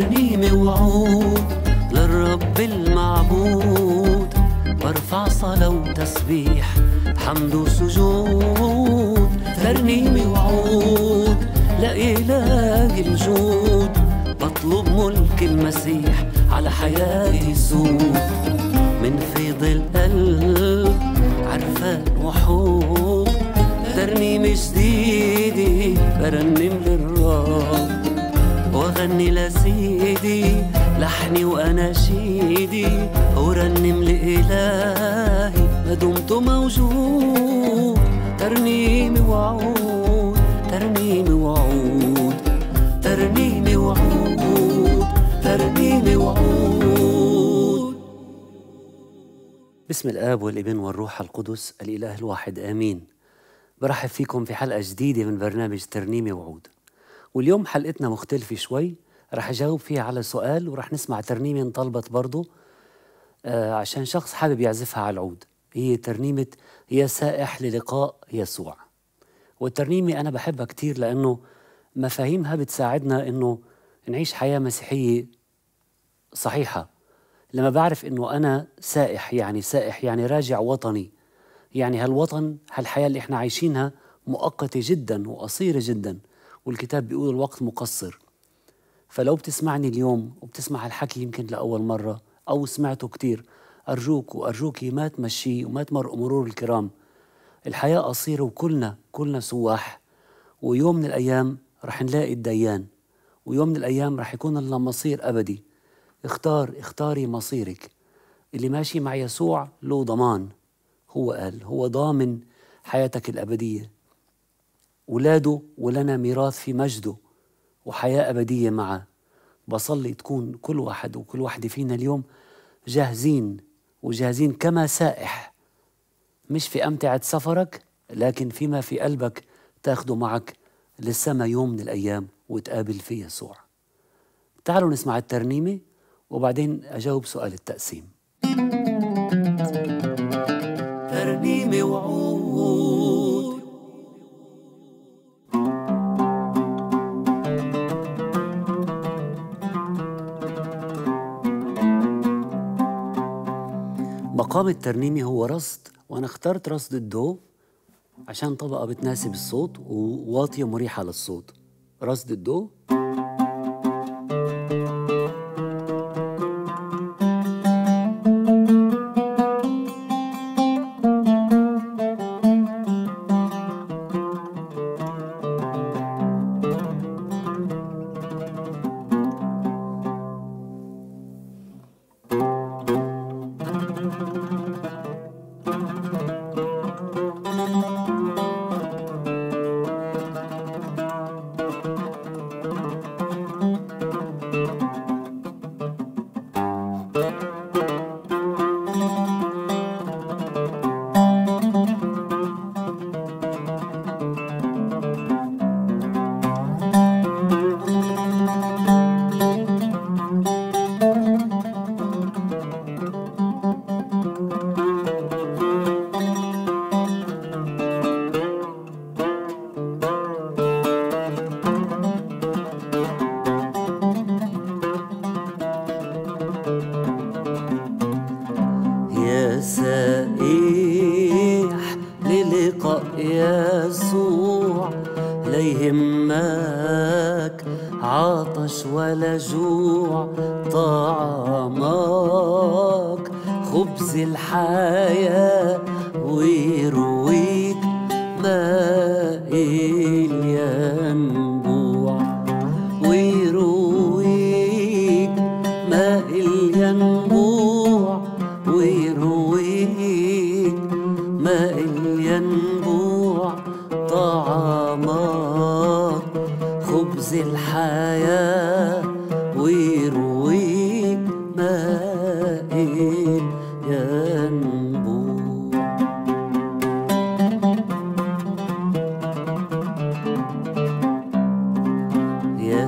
ترنيمة وعود للرب المعبود، برفع صلاة وتسبيح حمد وسجود. ترنيمة وعود لإله الجود، بطلب ملك المسيح على حياتي سود. من فيض القلب عرفان وحب، ترنيمة جديدة برنم للرب، وغني لسيدي لحني وأناشيدي، ورنم لإلهي ما دمت موجود. ترنيمة وعود، ترنيمة وعود، ترنيمة وعود، ترنيمة وعود. باسم الآب والابن والروح القدس الإله الواحد آمين. برحب فيكم في حلقة جديدة من برنامج ترنيمة وعود. واليوم حلقتنا مختلفة شوي، رح أجاوب فيها على سؤال ورح نسمع ترنيمة انطلبت برضو عشان شخص حابب يعزفها على العود. هي ترنيمة يا سائح للقاء يسوع. والترنيمة أنا بحبها كتير لأنه مفاهيمها بتساعدنا إنه نعيش حياة مسيحية صحيحة. لما بعرف إنه أنا سائح يعني راجع وطني، يعني هالوطن هالحياة اللي إحنا عايشينها مؤقتة جدا وقصيرة جدا، والكتاب بيقول الوقت مقصر. فلو بتسمعني اليوم وبتسمع هالحكي يمكن لأول مرة أو سمعته كتير، أرجوك وأرجوكي ما تمشي وما تمرق مرور الكرام. الحياة قصيرة وكلنا سواح، ويوم من الأيام رح نلاقي الديان، ويوم من الأيام رح يكون لنا مصير أبدي. اختاري مصيرك. اللي ماشي مع يسوع له ضمان، هو قال هو ضامن حياتك الأبدية، ولاده ولنا ميراث في مجده وحياة أبدية معه. بصلي تكون كل واحد وكل واحدة فينا اليوم جاهزين كما سائح، مش في أمتعة سفرك لكن فيما في قلبك تاخده معك للسما يوم من الأيام وتقابل في يسوع. تعالوا نسمع الترنيمة وبعدين أجاوب سؤال التقسيم. ترنيمة وعود. مقام الترنيمة هو رصد، وأنا اخترت رصد الدو عشان طبقة بتناسب الصوت وواطية مريحة للصوت. رصد الدو. يسوع لا يهمك عطش ولا جوع، طعامك خبز الحياة ويرويك ماء الينبوع، ويرويك ماء الينبوع، ويرويك ماء الينبوع، طعامك خبز الحياة ويرويك ماء الينبوع. يا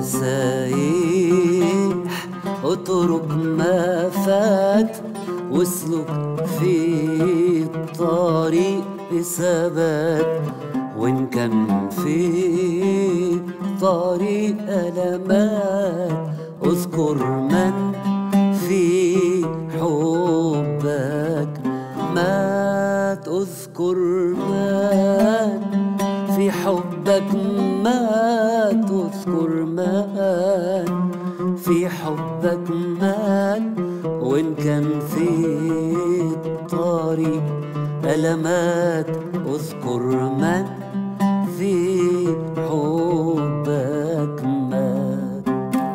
سايح اترك ما فات واسلك في الطريق بثبات، وإن كان في طريق ألمات اذكر من في حبك مات، اذكر من في حبك مات، اذكر من في حبك مات. وإن كان في الطريق ألمات، اذكر من في حبك مات.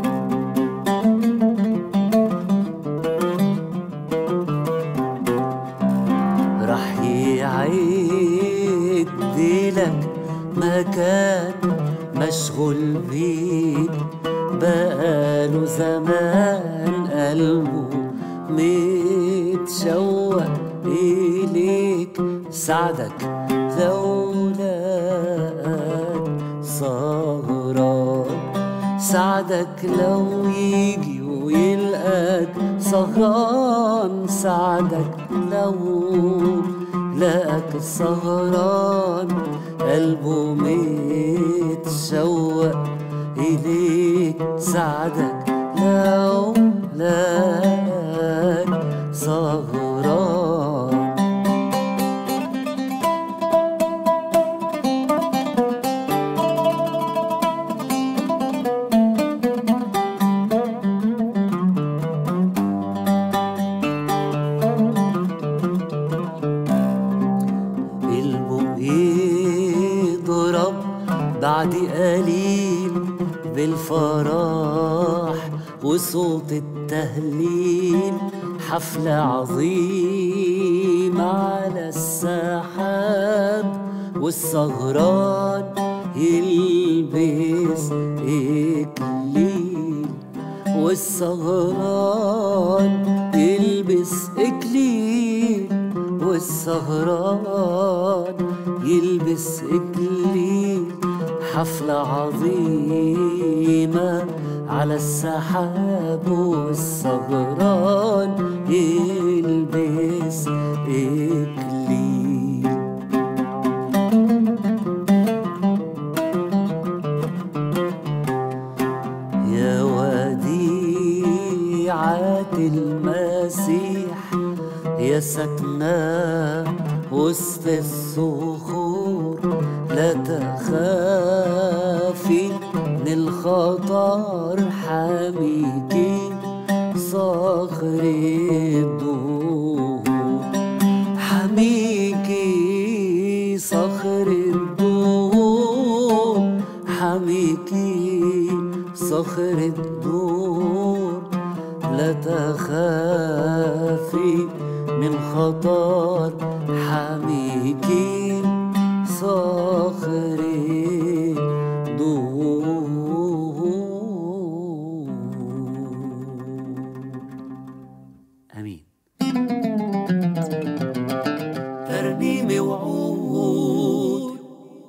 رح يعد لك ما كان مشغول بيك، بقاله زمان قلبه متشوق إليك. ساعدك لو لقاك سهران، ساعدك لو يجي ويلقاك سهران، ساعدك لو لقاك سهران قلبه متشوق إليك. ساعدك لو لقاك سهران. قلبه يضرب بعد قليل بالفرح وصوت التهليل، حفلة عظيمة على السحاب، والسهران يلبس إكليل، والسهران يلبس إكليل، والسهران يلبس إكليل. حفلة عظيمة على السحاب، والسهران يلبس إكليل. يا وديعة المسيح، يا سكنة وسط الصخور، لا تخافي من الخطر، حميكي صخر الدهور، حميكي صخر الدهور، حميكي صخر الدهور. لا تخافي من خطر، حميكي صخر الدهور. آمين. ترنيم وعود.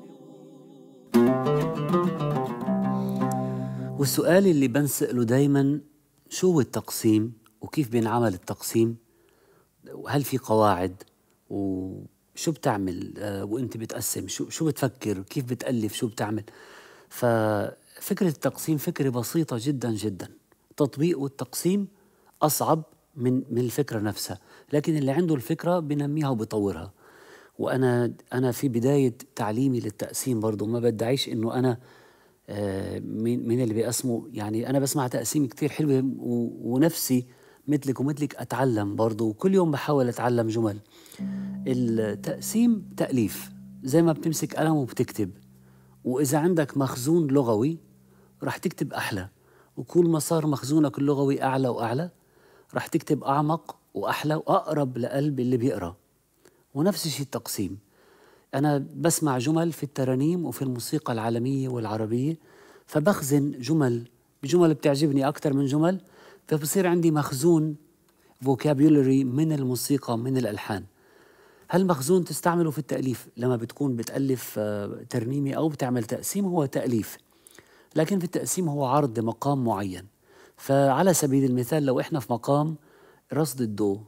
والسؤال اللي بنسأله دايما، شو هو التقسيم وكيف بينعمل التقسيم؟ وهل في قواعد؟ وشو بتعمل وانت بتقسم؟ شو بتفكر؟ كيف بتألف؟ شو بتعمل؟ ففكرة التقسيم فكرة بسيطة جدا جدا، تطبيق التقسيم أصعب من الفكرة نفسها، لكن اللي عنده الفكرة بنميها وبطورها. وأنا في بداية تعليمي للتقسيم برضو ما بدعيش إنه أنا من اللي بيقسموا، يعني أنا بسمع تقسيم كتير حلوة ونفسي مثلك ومثلك أتعلم برضو، وكل يوم بحاول أتعلم جمل. التقسيم تأليف، زي ما بتمسك قلم وبتكتب، وإذا عندك مخزون لغوي رح تكتب أحلى، وكل ما صار مخزونك اللغوي أعلى وأعلى رح تكتب أعمق وأحلى وأقرب لقلب اللي بيقرأ. ونفس الشيء التقسيم، أنا بسمع جمل في الترانيم وفي الموسيقى العالمية والعربية، فبخزن بجمل بتعجبني أكثر من جمل، فبصير عندي مخزون vocabulary من الموسيقى من الألحان. هالمخزون تستعمله في التأليف، لما بتكون بتألف ترنيمي أو بتعمل تقسيم هو تأليف، لكن في التقسيم هو عرض مقام معين. فعلى سبيل المثال لو إحنا في مقام رصد الدو،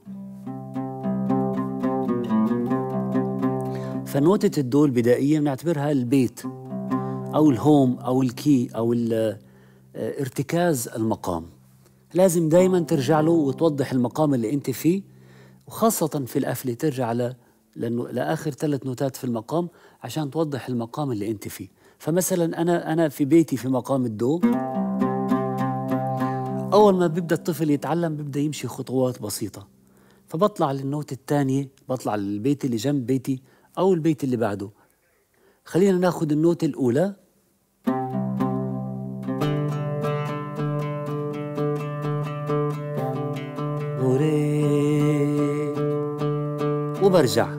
فنوتة الدو البدائية بنعتبرها البيت أو الهوم أو الكي أو ارتكاز المقام. لازم دايما ترجع له وتوضح المقام اللي انت فيه، وخاصة في القفلة ترجع لأنه لآخر 3 نوتات في المقام عشان توضح المقام اللي انت فيه. فمثلا أنا في بيتي في مقام الدو، أول ما بيبدأ الطفل يتعلم بيبدأ يمشي خطوات بسيطة، فبطلع للنوت الثانية، بطلع للبيت اللي جنب بيتي أو البيت اللي بعده. خلينا ناخد النوت الأولى، وري، وبرجع.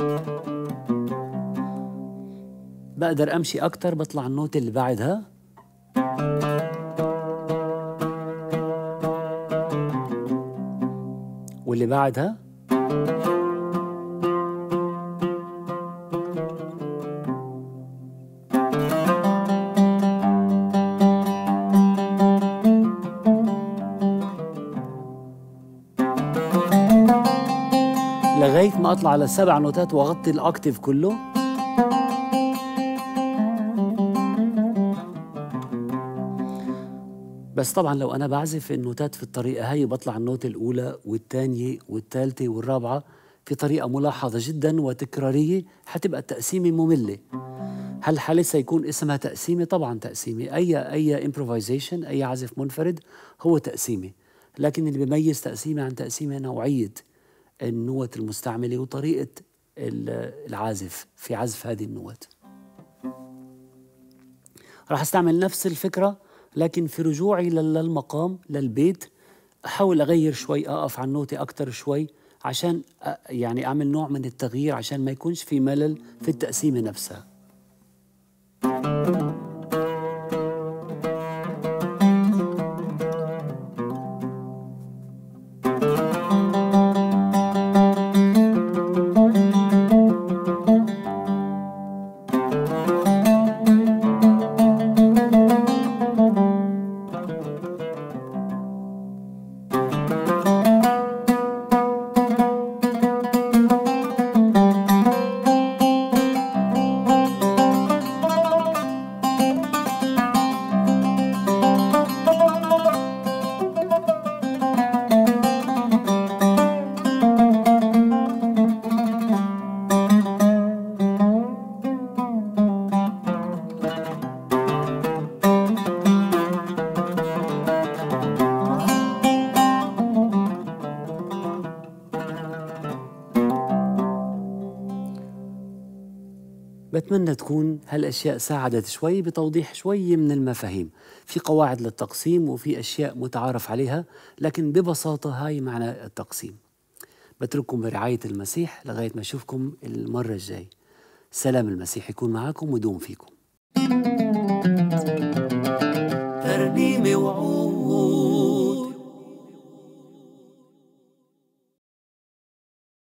بقدر أمشي أكتر، بطلع النوت اللي بعدها، واللي بعدها، لغاية ما أطلع على 7 نوتات وأغطي الأكتيف كله. بس طبعا لو أنا بعزف النوتات في الطريقة هاي بطلع النوت الأولى والثانية والثالثة والرابعة في طريقة ملاحظة جدا وتكرارية، حتبقى التقسيمة مملة. هالحالة سيكون اسمها تقسيمة، طبعا تقسيمة، أي improvisation، أي عزف منفرد هو تقسيمة. لكن اللي بيميز تقسيمة عن تقسيمة نوعية النوت المستعملة وطريقة العازف في عزف هذه النوت. راح استعمل نفس الفكرة، لكن في رجوعي للمقام للبيت أحاول أغير شوي، أقف على النوتة أكتر شوي عشان يعني أعمل نوع من التغيير عشان ما يكونش في ملل في التقسيمة نفسها. بتمنى تكون هالأشياء ساعدت شوي بتوضيح شوي من المفاهيم. في قواعد للتقسيم وفي أشياء متعارف عليها، لكن ببساطة هاي معنى التقسيم. بترككم برعاية المسيح لغاية ما أشوفكم المرة الجاي. سلام المسيح يكون معكم ودوم فيكم.